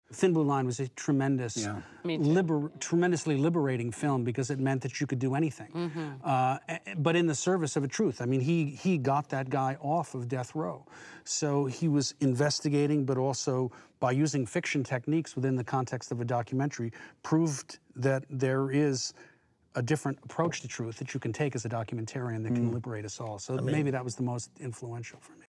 Thin Blue Line was a tremendous, tremendously liberating film because it meant that you could do anything, but in the service of a truth. I mean, he got that guy off of death row. So he was investigating, but also by using fiction techniques within the context of a documentary, proved that there is a different approach to truth that you can take as a documentarian that can liberate us all. So maybe that was the most influential for me.